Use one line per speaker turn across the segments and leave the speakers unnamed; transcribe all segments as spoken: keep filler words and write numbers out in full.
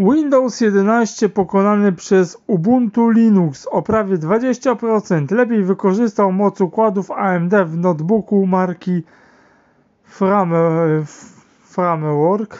Windows jedenaście pokonany przez Ubuntu Linux o prawie dwadzieścia procent. Lepiej wykorzystał moc układów A M D w notebooku marki Frame, Framework.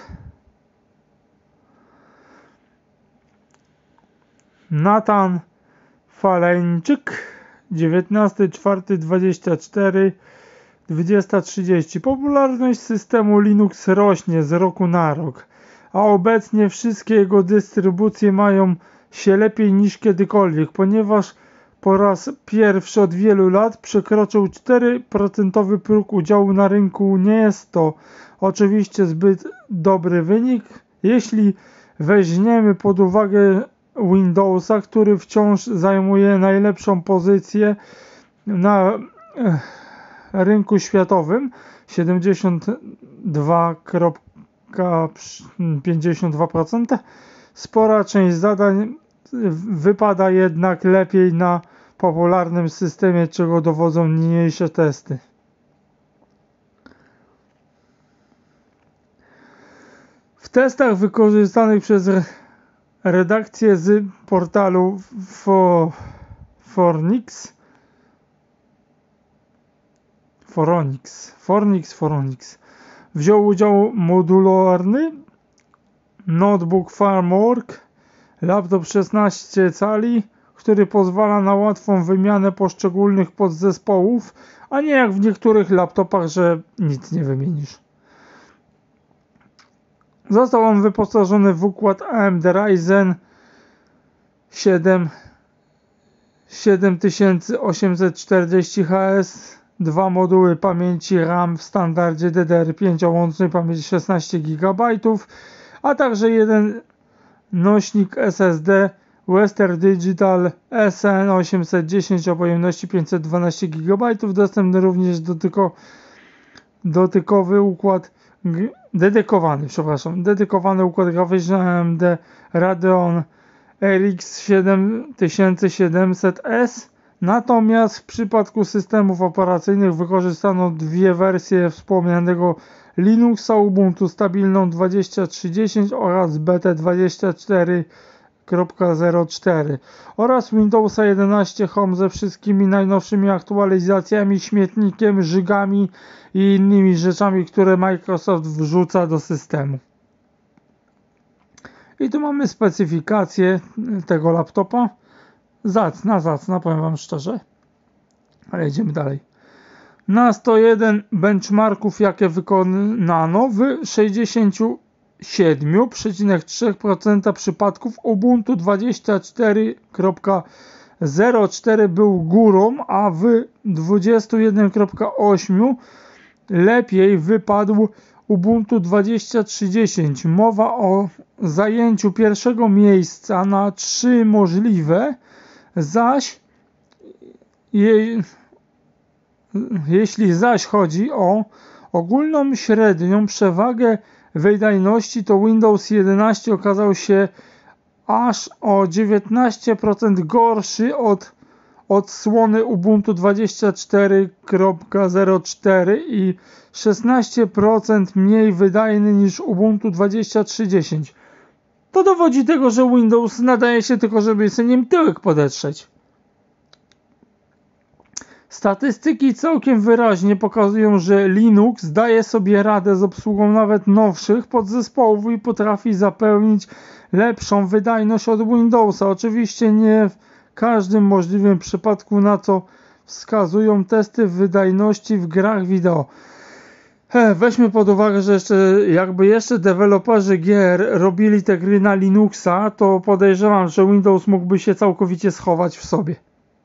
Nathan Faleńczyk, dziewiętnastego czwartego dwudziestego czwartego, dwudziesta trzydzieści. Popularność systemu Linux rośnie z roku na rok, a obecnie wszystkie jego dystrybucje mają się lepiej niż kiedykolwiek, ponieważ po raz pierwszy od wielu lat przekroczył cztery procent próg udziału na rynku. Nie jest to oczywiście zbyt dobry wynik, jeśli weźmiemy pod uwagę Windowsa, który wciąż zajmuje najlepszą pozycję na rynku światowym, siedemdziesiąt dwa przecinek pięćdziesiąt dwa procent. Spora część zadań wypada jednak lepiej na popularnym systemie, czego dowodzą niniejsze testy. W testach wykorzystanych przez redakcję z portalu Fornix Foronix Fornix Foronix wziął udział modularny notebook Framework, laptop szesnaście cali, który pozwala na łatwą wymianę poszczególnych podzespołów, a nie jak w niektórych laptopach, że nic nie wymienisz. Został on wyposażony w układ A M D Ryzen siedem siedem tysięcy osiemset czterdzieści H S, dwa moduły pamięci RAM w standardzie D D R pięć o łącznej pamięci szesnaście gigabajtów, a także jeden nośnik S S D Western Digital S N osiemset dziesięć o pojemności pięćset dwanaście gigabajtów. Dostępny również dotyko, dotykowy układ dedykowany, przepraszam, dedykowany układ graficzny A M D Radeon R X siedem tysięcy siedemset S. Natomiast w przypadku systemów operacyjnych wykorzystano dwie wersje wspomnianego Linuxa, Ubuntu stabilną dwadzieścia trzy dziesięć oraz Betę dwadzieścia cztery zero cztery oraz Windowsa jedenaście Home ze wszystkimi najnowszymi aktualizacjami, śmietnikiem, żygami i innymi rzeczami, które Microsoft wrzuca do systemu. I tu mamy specyfikację tego laptopa. Zacna, zacna, powiem wam szczerze. Ale idziemy dalej. Na sto jeden benchmarków, jakie wykonano, w sześćdziesiąt siedem przecinek trzy procent przypadków Ubuntu dwadzieścia cztery zero cztery był górą, a w dwadzieścia jeden przecinek osiem lepiej wypadł Ubuntu dwadzieścia trzy dziesięć. Mowa o zajęciu pierwszego miejsca na trzy możliwe, zaś je, jeśli zaś chodzi o ogólną średnią przewagę wydajności, to Windows jedenaście okazał się aż o dziewiętnaście procent gorszy od odsłony Ubuntu dwadzieścia cztery zero cztery i szesnaście procent mniej wydajny niż Ubuntu dwadzieścia trzy dziesięć. To dowodzi tego, że Windows nadaje się tylko, żeby sobie nim tyłek podetrzeć. Statystyki całkiem wyraźnie pokazują, że Linux daje sobie radę z obsługą nawet nowszych podzespołów i potrafi zapewnić lepszą wydajność od Windowsa. Oczywiście nie w każdym możliwym przypadku, na co wskazują testy wydajności w grach wideo. He, weźmy pod uwagę, że jeszcze, jakby jeszcze deweloperzy gier robili te gry na Linuxa, to podejrzewam, że Windows mógłby się całkowicie schować w sobie.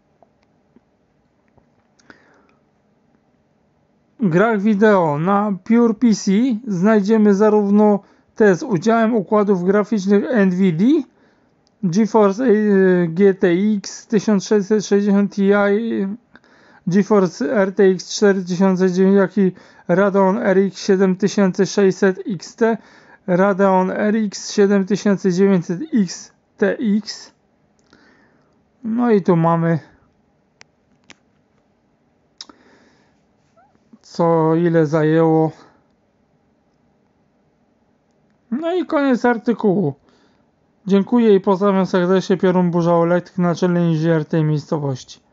W grach wideo na PurePC znajdziemy zarówno te z udziałem układów graficznych NVIDIA, GeForce G T X tysiąc sześćset sześćdziesiąt Ti, GeForce R T X cztery tysiące dziewięćset, jak i Radeon R X siedem tysięcy sześćset X T, Radeon R X siedem tysięcy dziewięćset X T X. No i tu mamy co ile zajęło. No i koniec artykułu. Dziękuję i pozdrawiam serdecznie, Piorun Burza Elektryk, naczelny inżynier tej miejscowości.